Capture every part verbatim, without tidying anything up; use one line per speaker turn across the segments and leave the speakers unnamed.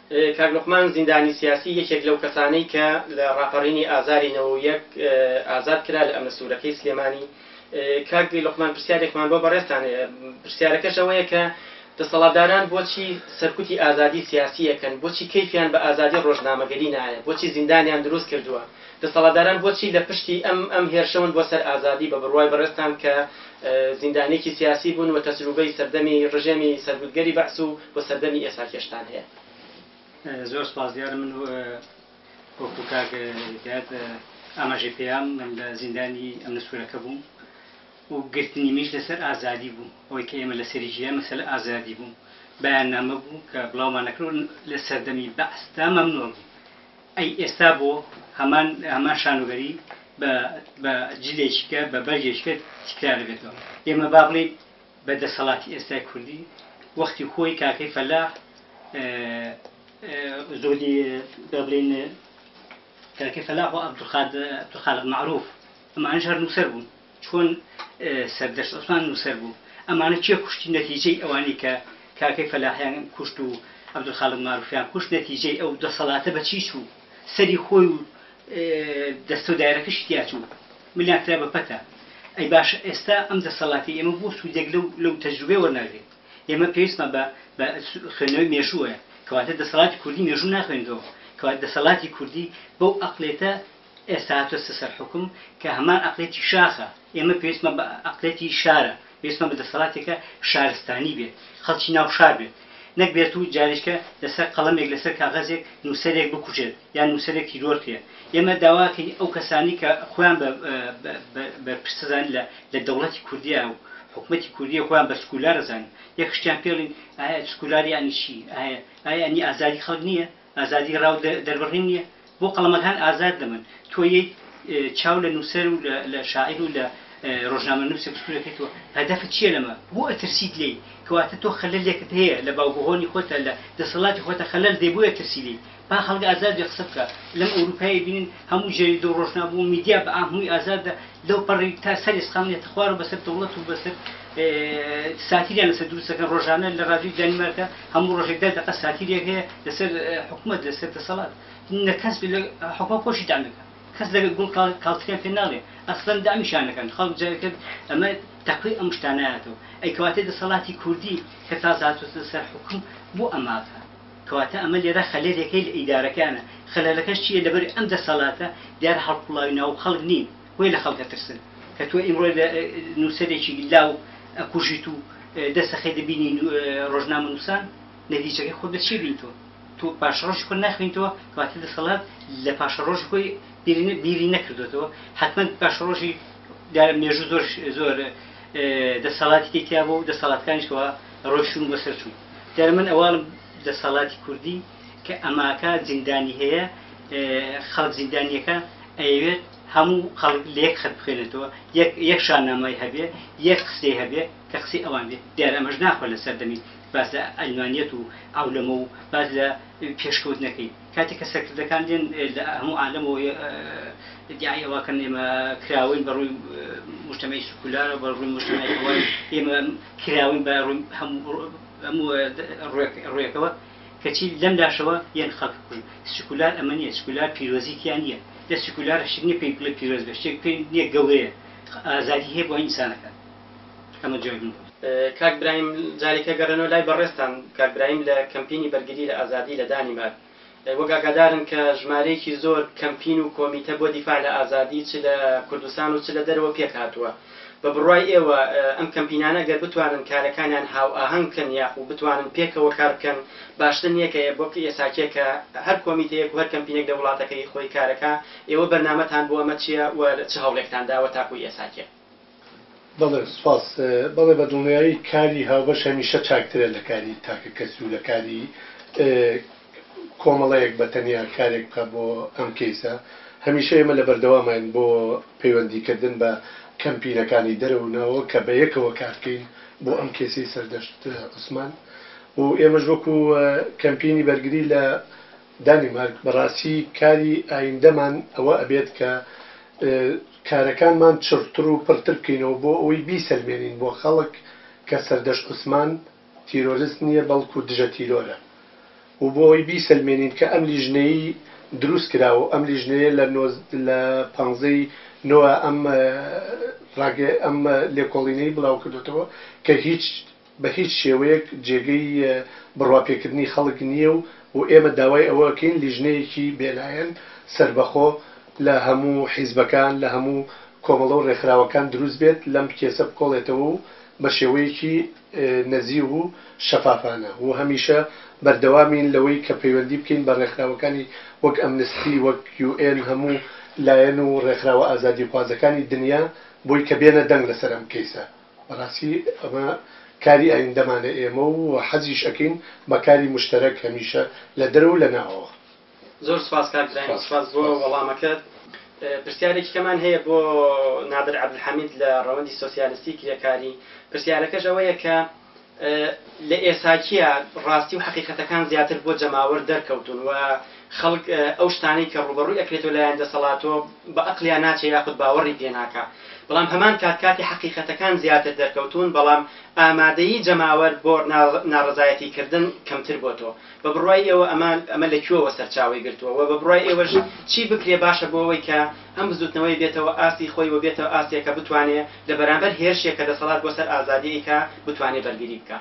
کاک لوقمان زیندانی سیاسی یەکێک لەو کەسانەی کە لە ڕاپەڕینی ئازاری نەوە یەک ئازاد کرا لە ئەمە سوورەکەی سلێمانی. کاک لوقمان پرسیارێکمان بۆ بەڕێستانێ، پرسیارەکەش ئەوەیە کە دەسەڵاتداران بۆچی سەرکوتی ئازادی سیاسیەکەن، بۆچی کەیفیان بە ئازادی ڕۆژنامەگەری نایە، بۆچی زیندانیان دروست کردووە، دەسەڵاتداران بۆچی لە پشتی ئەم ئەم هێرشەون بۆ سەر ئازادی بە بڕوای بەڕێستان کە زیندانێکی سیاسی بوون و تەجروبەی سەردەمی ڕژێمی سەربودگەری بەعس و بۆ سەردەمی ئێستا کێشتان هەیە.
زۆر سپاس دیارە، من وەکو کاک هدایەت ئاماژەی پێیام من لە زیندانی ئەمنە سوورەکە بووم و گرتنی میش لەسەر ئازادی بوو، ئەوەی کە ئێمە لە سەری ژیان مەسەلە ئازادی بوو، بەیاننامە بوو کە بڵاومان نەکرد لە سەردەمی بەعستا مەمنوع بوو. ئەی ئێستا بۆ هەمان هەمان شانۆگەری بە جلێکیکە بە بەرگێکە تکرار بێتەوە. ئێمە با بڵێ بە دەسەڵاتی ئێستای کوردی وەختی خۆی کاکەی فەلاح زۆری بڵێن کاکەی فەلاح و عەبدولخالق معروف ئەمانەش هەر نووسەر بوون، چۆن سەردەشت عوسمان نووسەر بوو. ئەمانە چیە کوشتی نەتیجەی ئەوانی کە کاکەی فەلاحیان کوشت و عەبدولخالق معروفیان کوشت، نەتیجەی ئەو دەسەڵاتە بە چی چوو؟ سەری خۆی و دەستە و دایرەکەش تیا چوو، ملیان کرا بە پەتە. ئەی باشە ئێستا ئەم دەسەڵاتی ئێمە بۆ سوودێک لەو تەجروبەی وەرناگرێت. ئێمە پێویستمە بە خوێندنەوەی مێژووە، کەواتە دەسەڵاتی کوردی مێژوو ناخوێنەوە، کەواتە دەسەڵاتی کوردی بەو ئەقلێتە ئێستا هاتووە سەر حکم کە هەمان ئەقلێتی شاخە. ئێمە پێویستمە بە ئەقلێتی شارە، پێویستمە بە دەسەڵاتێکە شارستانی بێت، خەڵکی ناو شار بێت، نەک بێت و جارێکە لەسەر قەڵەمێک لەسەر کاغەزێک نووسەرێک بکوژێت یان نووسەرێکی دۆرتێ. ئێمە داواکەین ئەو کەسانی کە خۆیان بە پرسەزان لە دەوڵەتی کوردیە و حکومەتی کوردیە خۆیان بە سکولار دەزانن، یەک شتیان پێڵین ئایا سکولار یانی چی؟ ئایا ئەنی ئازادی خەڵک نییە؟ ئازادی ڕاو دەربڕین نییە؟ بۆ قەڵەمەکان ئازاد دەمن، تۆ یەک چاو لە نووسەر و لە شاعیر و لە ڕۆژنامە نووسێک سکولەکەیتەوە، هەدەفت چییە لەمە؟ بۆ ئەترسیت لێی، کەواتە تۆ خەلەلێکت هەیە لە باوگۆهۆنی خۆتە لە دەسەڵاتی خۆتە خەلەل دێ، بۆ ئەترسی لێی. با خەڵک ئازاد قسە بکە. لەم ئەوروپایی بینین هەموو جەریدە و ڕۆژنامە و میدیا بە ئاهەمووی ئازادە، لەو پەڕی تا سەر ئێسخانێتە خوار و بەسەر دەوڵەت و بەسەر ساتیریان لەسەر دروستەکەن. ڕۆژانە لە ڕادیۆی دانیمارکە هەموو ڕۆژێک دە دەقە ساتیرێک هەیە لەسەر حکومەت لەسەر دەسەڵات، کەس حکومەت خۆشی دام نەکات، کەس لەگەڵ گوڵ کاڵتریان پێ ناڵێ، ئەسڵەن دامیشان نەکەن. خەڵک جارێکە ئەمە تەقوی ئەم شتانەیەتەوە. ئەی کەواتە دەسەڵاتی کوردی کە تازە هاتووەتە سەر حکوم بۆ ئەماکە، کەواتە ئەمە لێرە خەلەلێکەی لە ئیدارەکانە. خەلەلەکەش چییە؟ لەبەر ئەم دەسەڵاتە دیار هەڵقوڵاوی ناو خەڵک نین، وی لە خەڵکە ترسن کە تۆ ئیمڕۆ نووسەرێکی لاو ئەکوژیت و دەسەخێ دەبینی ڕۆژنامە نووسان، نەتیجەکەی خۆ بەچی بین تۆ؟ تۆ پاشەڕۆژی خۆ ناخوێنیتەوە، کەواتە دەسەڵات لە پاشەڕۆژی خۆی بیری نەکردوێتەوە. حتمما پاشەڕۆژی مێژوو زۆر زۆر دەسەڵاتی تێتیا بوو و دەسەڵاتەکانیشەوە ڕۆیشتون بەسەر چوون. دیارە من ئەوڵم دەسەڵاتی کوردی کە ئەماکە زیندانی هەیە، خەڵک زیندانیەکە ئەوێت هەموو خەڵک لێک خەت بخوێنێتەوە، یەک شانامای هەبێ، یەک قسەی هەبێ کە قسەی ئەوان بێت. دیارە ئەمەش ناخۆ لە سەردەمی باز لە ئەلمانیەت و ئەولەمە و باز لە پێشکەوتنەکەی. کاتێک کە سەرکردەکان دێن لە هەموو عالەمەوە دیای ئەوەکەن ئێمە کراوین بە ڕووی مجتەمەعی سکولارە، بە ڕووی مجتەمەعی ئەوان ئێمە کراوین بە ڕووی هەموو ڕوویەکەوە کەچی لەم لاشەوە یەن خەڵک کوژن. سکولار ئەمە نییە، سکولار پیرۆزییان نییە، لە سکولار شت نییە پێی بڵێ پیرۆز بێ، شتێک پێی نییە گەورەیە، ئازادی هەیە بۆ ئینسانەکە. ئەمە جواب من.
کاک برایم جارێکە گەڕێنەوە لای بەڕێستان. کاک برایم لە کەمپینی بەرگری لە ئازادی لە دانیمار وەک ئاگادارن کە ژمارەیەکی زۆر کەمپین و کۆمیتە بۆ دیفاع لە ئازادی چ لە کوردستان و چ لە دەرەوە پێک هاتووە. بە بڕوای ئێوە ئەم کەمپینانە گەر بتوانن کارەکانیان هاو ئاهەنگ بکەن یاخو بتوانن پێکەوە کار بکەن، باشتر نییە کە بۆ ئێساکێ کە هەر کۆمیتەیەک و هەر کەمپینێک لە وڵاتەکەی خۆی کارەکە. ئێوە بەرنامەتان بۆ ئەمە چییە و چ هەوڵێکتان داوە تاکوی ئێساکێ؟
بەڵێ سپاس. بەڵێ بە دڵنیایی کاری هاوبەش هەمیشە چاکترە لە کاری تاکە کەسی و لە کاری کۆمەڵەیەک بە تەنیا کارێک بکە بۆ ئەم کەیسە. هەمیشە ئێمە لە بەردەوامین بۆ پەیوەندیکردن بە کەمپینەکانی دەرەونەوە کە بە یەکەوە کارکەین بۆ ئەم کێسی سەردەشت عوسمان. و ئێمەش وەکو کەمپینی بەرگری لە دانیمارک بەڕاستی کاری ئایندەمان ئەوە ئەبێت کە کارەکانمان چرتر و پڕتر بکەینەوە بۆ ئەوەی بیسەلمێنین بۆ خەڵک کە سەردەشت عوسمان تیرۆریست نییە بەڵکو دژە تیرۆرە. و بۆی بیسەلمێنین کە ئەم لیژنەی دروست کراوە ئەم لیژنەیە لە پانزەی نۆە ئەم ئەم لێکۆڵینەی بڵاو کردوێتەوە کە هیچ بە هیچ شێوەیەک جێگەی بڕواپێکردنی خەڵک نییە و و ئێمە داوای ئەوەکەین لیژنەیەکی بێلایەن سربەخۆ لە هەموو حیزبەکان لە هەموو کۆمەڵە و ڕێکخراوەکان دروست بێت لەم کێسە بکۆڵێتەوە و بە شێوەیەکی نەزیه و شەفافانە و هەمیشە بەردەوامین لەوەی کە پەیوەندی بکەین بە ڕێکخراوەکانی وەک ئەمنستی وەک یو ئێن هەموو لایەن و ڕێکخراوە ئازادی خوازەکانی دنیا بۆی کە بێنە دەنگ لەسەر ئەم کەیسە بەڕاستی ئەمە کاری ئایندەمانە ئێمە و حەزیش ئەکەین بە کاری مشتەرەک هەمیشە لە دەرەوە و لە ناوەوە.
زۆر سپاس کاکراین، سپاس بۆ وەڵامەکەت. پرسیارێکی کەمان هەیە بۆ نادر عەبدولحەمید لە ڕەوەندی سۆسیالیستی کرێکاری. پرسیارەکەش ئەوەیە کە لە ئێساکیە ڕاستی و حەقیقەتەکان زیاتر بۆ جەماوەر دەرکەوتون و خەڵک ئەو شتانەی کە ڕوبەڕووی ئەکرێتەوە لایەن دەسەڵاتەوە بە ئەقلیان ناچێت یاخود باوەڕی پێ ناکا. بەڵام هەمان کات کاتی حەقیقەتەکان زیاتر دەرکەوتون بەڵام ئامادەیی جەماوەر بۆ ناڕەزایەتیکردن کەمتر بۆتەوە. بە بڕوای ئێوە ئەمە لەکوێوە سەرچاوی گرتووە و بە بڕوای ئێوەش چی بکرێ باشە بۆ ئەوەی کە ئەم بزوتنەوەی بێتەوە ئاستی خۆی و بێتەوە ئاستێکە بتوانێت لە بەرامبەر هێرشێک کە دەسەڵات بۆ سەر ئازادییکە بتوانێت بەرگری بکە.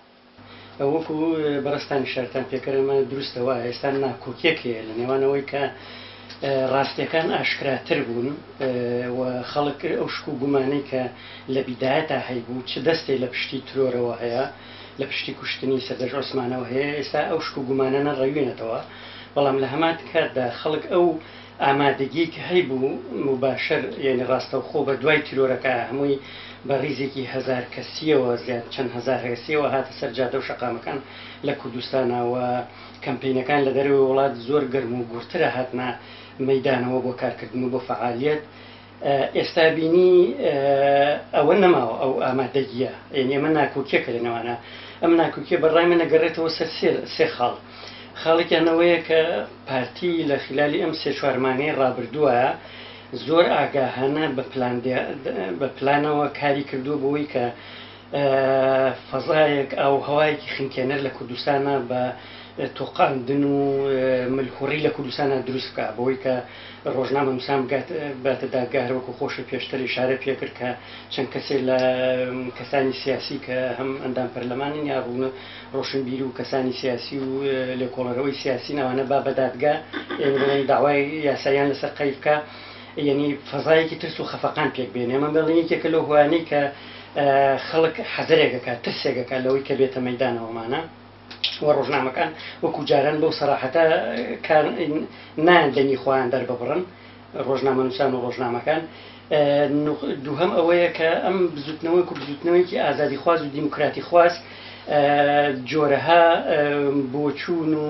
وەکو بەڕستانی شارتان پێکردمە دروستەوە ئێستا ناکۆکیەکێ لە نێوانەوەی کە ڕاستیەکان ئاشکراتر بوون و خەڵک ئەو شک و گومانەی کە لە بیدایەتا هەیبوو چ دەستێ لە پشتی ترۆرەوە هەیە لە پشتی کوشتنی سەردەژ عوسمانەوە هەیە ئێستا ئەو شک و گومانانە ڕەوێنێتەوە. بەڵام لە هەمان کاتدا خەڵک ئەو ئامادەگی کە هەیبوو مباشر یعنی ڕاستەوخۆ بە دوای تیرۆرەکە هەمووی بە ڕیزێکی هەزار کەسیەوە زیاد چەند هەزار هەسیەوە هاتە سەر جادە و شەقامەکان لە کوردستانەوە کەمپینەکان لە دەروی وڵات زۆر گەرم و گورترە هاتنە مەیدانەوە بۆ کارکردن و بۆ فعالیت. ئێستا بینی ئەوە نەماوە ئەو ئامادەگیە یعنی ئەمە ناکۆکیەکە لەنەوانە ئەم ناکۆکیە بەڕای من نەگەڕێتەوە سەر سێ خاڵ. خاڵێکیانەوەیە کە پارتی لە خلالی ئەم سێ چوارمانەی ڕابردووە زۆر ئاگاهانە بە پلانەوە کاری کردووە بۆی کە فەزایەک ئەو هەوایەکی خینکێنەر لە کوردستانە بە تۆقاندن و ملحوڕی لە کوردستانە دروست بکە بۆی کە ڕۆژنامە نووسان باتە داگار وەکو خۆشە پێشتر ئیشارە پێکرد کە چەند کەسێک لە کەسانی سیاسی کە هەم ئەندام پەرلەمانن یا ڕوونە ڕۆشنبیری و کەسانی سیاسی و لێکۆڵەرەوەی سیاسی ناوانە با بەدادگا داوای یاساییان لەسەر قەیف بکە یعنی فەزایەکی ترس و خەفەقان پێک بێنێ. ئەمە بەڵێن یەکێکە لەو هوانەی کە خەڵک حەزەرێکەکە ترسێکەکە لەوەی کە بێتە مەیدانەوەمانە و ڕۆژنامەکان وەکو جاران بەو سەراحەتە ناندەنی خۆیان دەرببڕن ڕۆژنامە نووسان و ڕۆژنامەکان. دووهەم ئەوەیە کە ئەم بزوتنەوەی و بزوتنەوەیکی ئازادی خواز و دیموکراتی خواز جۆرەها بۆچوون و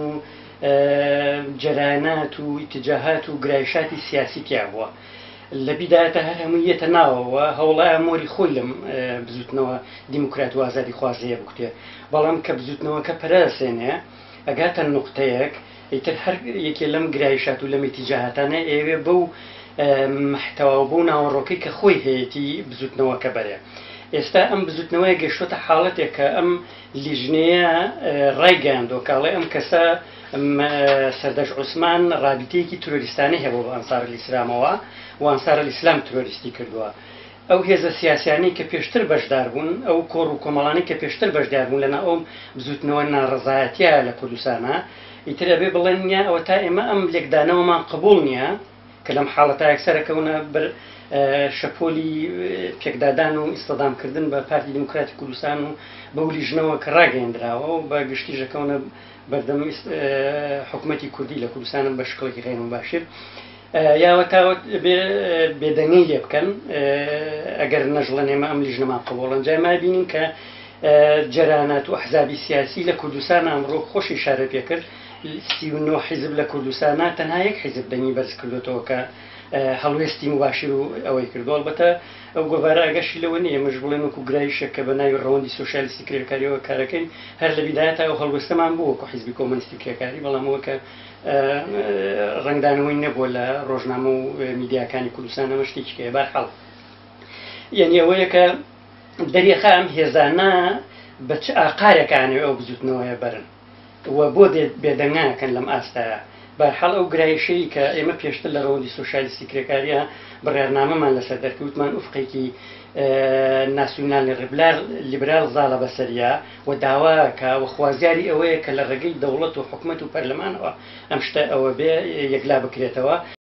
جەرانات و ئیتجاهات و گرایشاتی سیاسی تیا بووە. لە بیدایەتە هەر هەموویەتە ناوەوە هەوڵایە مۆری خۆی لەم بزوتنەوە دیموکرات و ئازادی خوازەیە بکوتێ. بەڵام کە بزوتنەوەکە پەرەسێنێ ئەگاتە نقطەیەک ئیتر هەر یەکێ لەم گرایشات و لەم ئیتیجاهاتانە ئێوێ بەو محتەوا و بەو ناوەڕۆکەی کە خۆی هەیەی بزوتنەوەکە بەرێ. ئێستا ئەم بزوتنەوەی گەشتۆتە حاڵەتێک کە ئەم لیژنەیە ڕایگەیاندۆ کاڵێ ئەم کەسە سەردەژ عوسمان ڕابطەیەکی تۆریستانی هەبوو بە ئەنسار ئیسلامەوە و ئەنسار ئیسلام تۆریستی کردووە. ئەو هێزە سیاسیانی کە پێشتر بەشدار بوون ئەو کۆڕ و کۆمەڵانی کە پێشتر بەشدار بوون لەنا ئەو بزوتنەوە ناڕەزایەتیە لە کوردستانە ئیتر ئەبێ بڵێن نیە ئەوە تا ئێمە ئەم لێکدانەوەمان قبوڵ نییە کە لەم حاڵەتە یەکسەرەکەونە بەر شەپۆلی پێکدادان و ئیستەدامکردن بە پارتی دیموکراتی کوردستان و بەو لیژنەوە کە ڕاگەیەندراوە و بە گشتیژەکەونە بەردەم حکوومەتی کوردی لە کوردستانە بە شکڵێکی غەیر مباشر یاوە تاوە بێدەنگی لێ بکەن ئەگەر نەژڵەن ئێمە ئەم لیژنەمان قبوڵن جای ما بینین کە جەرانات و ئەحزابی سیاسی لە کوردستان ئەمڕۆ خۆش ئیشارە پێکرد سی و نۆ حیزب لە کوردستانە تەنها یەک حیزب دەنگی بەرز کردوێتەوە کە هەڵوێستی مباشر و ئەوەی کردو. ئەلبەتە ئەو گۆڤارە ئەگەشی لەوە نیە ئێمەش بڵێن وەکو گرایشە کە بە ناوی ڕەوەندی سۆشیالیستی کرێکاریەوە کارەکەین هەر لە بیدایەتە ئەو هەڵوێستەمان بوو وەکو حیزبی کۆمۆنیستی کرێکاری بەڵام ئەوە کە ڕنگدانەوەی نەبووە لە ڕۆژنامە و میدیاکانی کوردستان ئەمە شتێکی کە بەرحەڵ یعنی ئەوەیە کە دەریێخە ئەم هێزانە بە چ ئاقارێکانەوە ئەو بزوتنەوەیە بەرن و بۆ بێدەنگاکەن لەم ئاستایە بەرحەڵ ئەو گرایشەی کە ئێمە پێشتر لە ڕەوەندی سۆشیالیستی کرێکاریە بڕیارنامەمان لەسەر دەرکەوتمان ئوفقێکی ناسیۆنال لیبرال زاڵە بەسەریە و داواکە و خوازیاری ئەوەیە کە لە ڕێگەی دەوڵەت و حکومەت و پەرلەمانەوە ئەم شتە ئەوە بێ یەکلا بکرێتەوە.